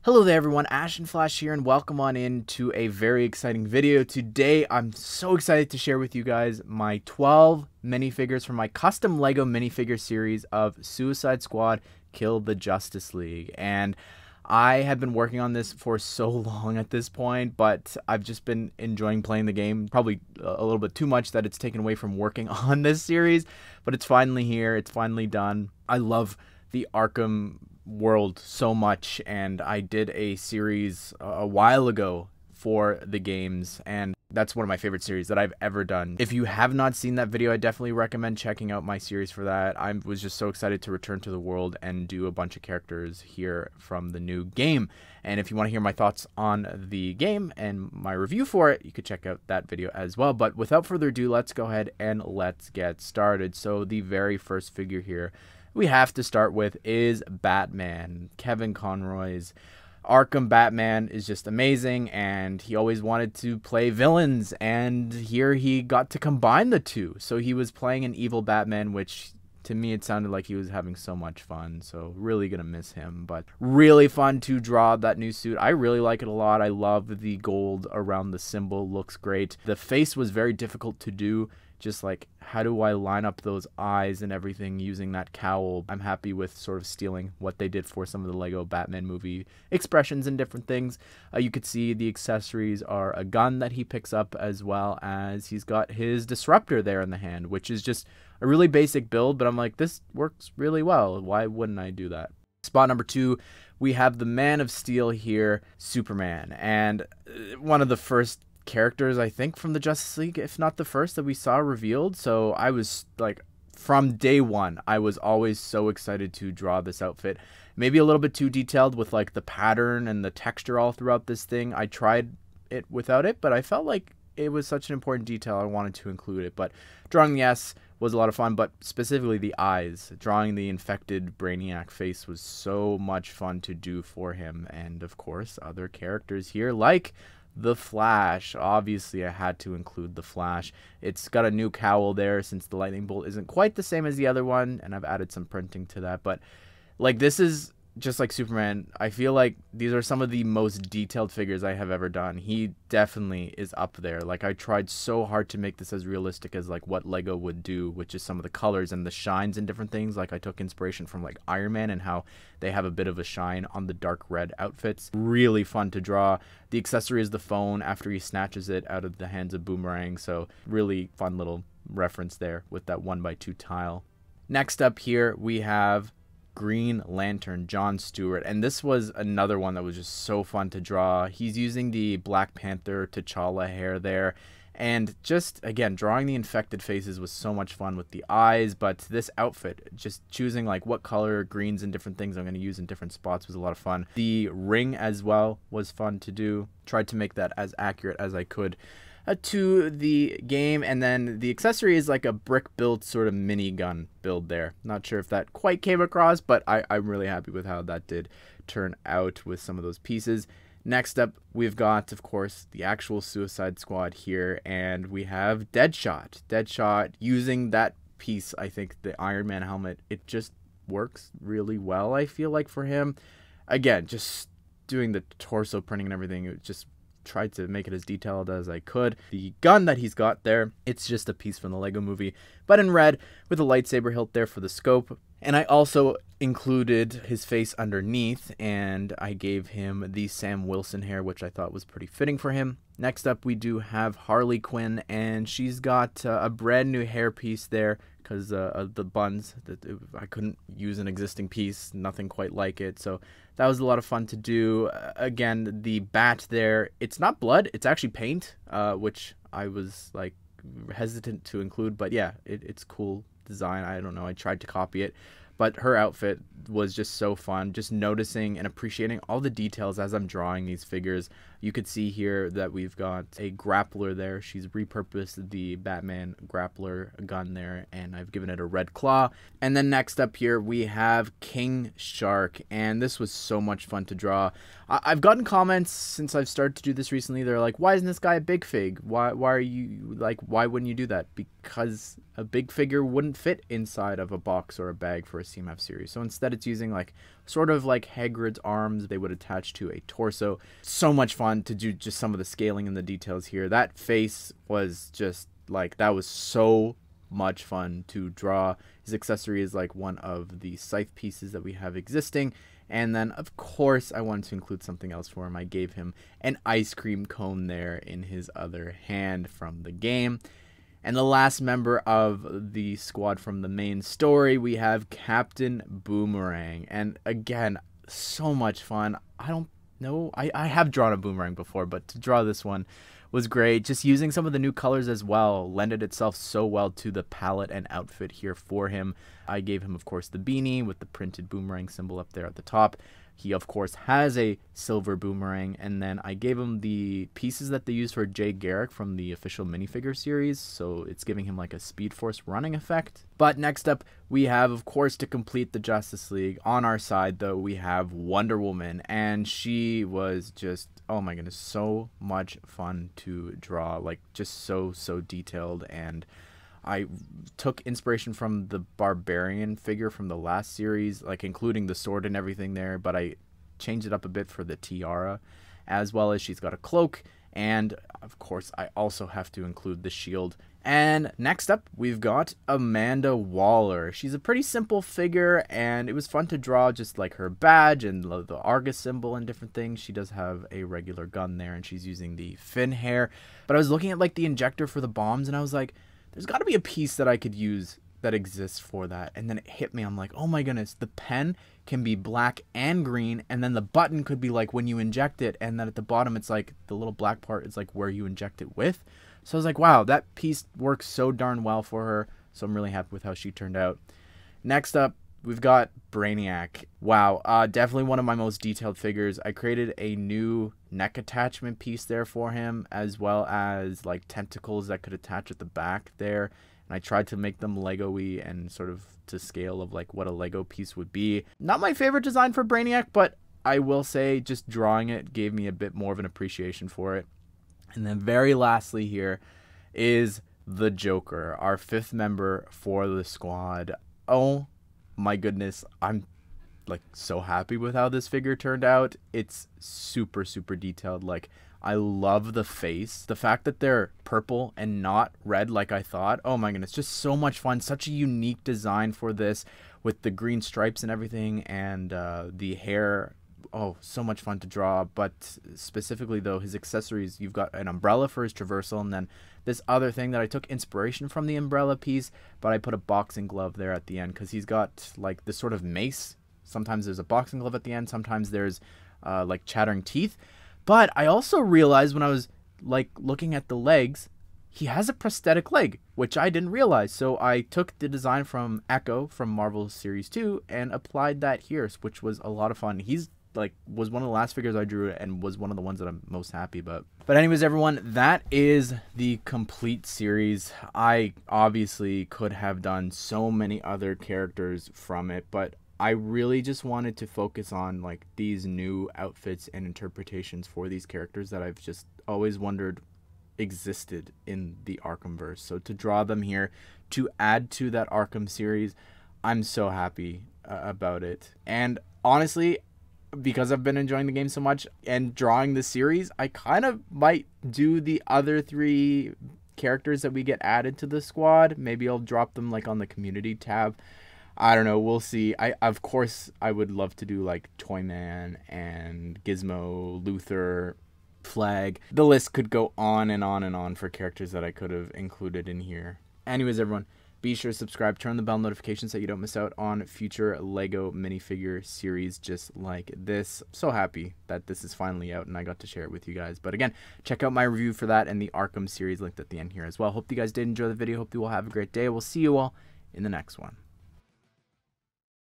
Hello there everyone, AshenFlash here and welcome on into a very exciting video. Today I'm so excited to share with you guys my 12 minifigures from my custom LEGO minifigure series of Suicide Squad Kill the Justice League. And I have been working on this for so long at this point, but I've just been enjoying playing the game, probably a little bit too much that it's taken away from working on this series, but it's finally here, it's finally done. I love the Arkham world so much, and I did a series a while ago for the games, and that's one of my favorite series that I've ever done. If you have not seen that video, I definitely recommend checking out my series for that. I was just so excited to return to the world and do a bunch of characters here from the new game. And if you want to hear my thoughts on the game and my review for it, you could check out that video as well. But without further ado, let's go ahead and let's get started. So the very first figure here we have to start with is Batman. Kevin Conroy's Arkham Batman is just amazing, and he always wanted to play villains, and here he got to combine the two. So he was playing an evil Batman, which to me it sounded like he was having so much fun, so really gonna miss him. But really fun to draw that new suit. I really like it a lot. I love the gold around the symbol, looks great. The face was very difficult to do, just like how do I line up those eyes and everything using that cowl. I'm happy with sort of stealing what they did for some of the LEGO Batman movie expressions and different things. You could see the accessories are a gun that he picks up, as well as he's got his disruptor there in the hand, which is just a really basic build, but I'm like, this works really well. Why wouldn't I do that? Spot number 2, we have the Man of Steel here, Superman, and one of the first characters I think from the Justice League, if not the first that we saw revealed. So I was like, from day one, I was always so excited to draw this outfit. Maybe a little bit too detailed with like the pattern and the texture all throughout this thing. I tried it without it, but I felt like it was such an important detail I wanted to include it. But drawing the S was a lot of fun, but specifically the eyes. Drawing the infected Brainiac face was so much fun to do for him. And of course, other characters here like the Flash. Obviously, I had to include the Flash. It's got a new cowl there since the lightning bolt isn't quite the same as the other one, and I've added some printing to that. But like, this is just like Superman. I feel like these are some of the most detailed figures I have ever done. He definitely is up there. Like, I tried so hard to make this as realistic as like what LEGO would do, which is some of the colors and the shines and different things. Like, I took inspiration from like Iron Man and how they have a bit of a shine on the dark red outfits. Really fun to draw. The accessory is the phone after he snatches it out of the hands of Boomerang. So really fun little reference there with that 1x2 tile. Next up here, we have Green Lantern, John Stewart, and this was another one that was just so fun to draw. He's using the Black Panther T'Challa hair there, and just again drawing the infected faces was so much fun with the eyes. But this outfit, just choosing like what color greens and different things I'm going to use in different spots was a lot of fun. The ring as well was fun to do. Tried to make that as accurate as I could to the game. And then the accessory is like a brick built sort of mini gun build there. Not sure if that quite came across, but I'm really happy with how that did turn out with some of those pieces. Next up, we've got, of course, the actual Suicide Squad here, and we have Deadshot. Deadshot using that piece, I think the Iron Man helmet, it just works really well, I feel like, for him. Again, just doing the torso printing and everything, it just tried to make it as detailed as I could. The gun that he's got there, it's just a piece from the LEGO movie, but in red with a lightsaber hilt there for the scope. And I also included his face underneath, and I gave him the Sam Wilson hair, which I thought was pretty fitting for him. Next up, we do have Harley Quinn, and she's got a brand new hair piece there because of the buns. I couldn't use an existing piece, nothing quite like it, so that was a lot of fun to do. Again, the bat there, it's not blood, it's actually paint, which I was like hesitant to include, but yeah, it's cool design. I don't know, I tried to copy it, but her outfit was just so fun, just noticing and appreciating all the details as I'm drawing these figures. You could see here that we've got a grappler there. She's repurposed the Batman grappler gun there, and I've given it a red claw. And then next up here, we have King Shark, and this was so much fun to draw. I've gotten comments since I've started to do this recently. They're like, why isn't this guy a big fig? Why are you, like, why wouldn't you do that? Because a big figure wouldn't fit inside of a box or a bag for a CMF series. So instead it's using like sort of like Hagrid's arms. They would attach to a torso. So much fun to do just some of the scaling and the details here. That face was just like, that was so much fun to draw. His accessory is like one of the scythe pieces that we have existing. And then, of course, I wanted to include something else for him. I gave him an ice cream cone there in his other hand from the game. And the last member of the squad from the main story, we have Captain Boomerang. And again, so much fun. I don't know. I have drawn a Boomerang before, but to draw this one was great. Just using some of the new colors as well lended itself so well to the palette and outfit here for him. I gave him, of course, the beanie with the printed boomerang symbol up there at the top. He, of course, has a silver boomerang, and then I gave him the pieces that they use for Jay Garrick from the official minifigure series, so it's giving him like a Speed Force running effect. But next up, we have, of course, to complete the Justice League. On our side, though, we have Wonder Woman, and she was just, oh my goodness, so much fun to draw, like just so detailed. And I took inspiration from the Barbarian figure from the last series, like including the sword and everything there, but I changed it up a bit for the tiara, as well as she's got a cloak, and of course I also have to include the shield. And next up, we've got Amanda Waller. She's a pretty simple figure, and it was fun to draw, just like her badge and the Argus symbol and different things. She does have a regular gun there, and she's using the fin hair. But I was looking at like the injector for the bombs, and I was like, there's got to be a piece that I could use that exists for that. And then it hit me. I'm like, oh my goodness, the pen can be black and green, and then the button could be like when you inject it, and then at the bottom it's like the little black part is like where you inject it with. So I was like, wow, that piece works so darn well for her. So I'm really happy with how she turned out. Next up, we've got Brainiac. Wow, definitely one of my most detailed figures. I created a new neck attachment piece there for him, as well as like tentacles that could attach at the back there. And I tried to make them Lego-y and sort of to scale of like what a Lego piece would be. Not my favorite design for Brainiac, but I will say just drawing it gave me a bit more of an appreciation for it. And then very lastly here is the Joker, our 5th member for the squad. Oh my goodness, I'm like so happy with how this figure turned out. It's super detailed. Like, I love the face. The fact that they're purple and not red like I thought. Oh my goodness, just so much fun. Such a unique design for this with the green stripes and everything, and the hair. Oh, so much fun to draw. But specifically though, his accessories, you've got an umbrella for his traversal, and then this other thing that I took inspiration from the umbrella piece, but I put a boxing glove there at the end because he's got like this sort of mace. Sometimes there's a boxing glove at the end, sometimes there's like chattering teeth. But I also realized when I was like looking at the legs, he has a prosthetic leg, which I didn't realize. So I took the design from Echo from Marvel Series 2 and applied that here, which was a lot of fun. He's like was one of the last figures I drew and was one of the ones that I'm most happy about. But anyways, everyone, that is the complete series. I obviously could have done so many other characters from it, but I really just wanted to focus on like these new outfits and interpretations for these characters that I've just always wondered existed in the Arkhamverse. So to draw them here, to add to that Arkham series, I'm so happy about it. And honestly, because I've been enjoying the game so much and drawing the series, I kind of might do the other 3 characters that we get added to the squad. Maybe I'll drop them like on the community tab. I don't know. We'll see. Of course, I would love to do like Toyman and Gizmo, Luther, Flag. The list could go on and on and on for characters that I could have included in here. Anyways, everyone, be sure to subscribe, turn on the bell notifications so you don't miss out on future Lego minifigure series just like this. I'm so happy that this is finally out and I got to share it with you guys. But again, check out my review for that and the Arkham series linked at the end here as well. Hope you guys did enjoy the video. Hope you all have a great day. We'll see you all in the next one.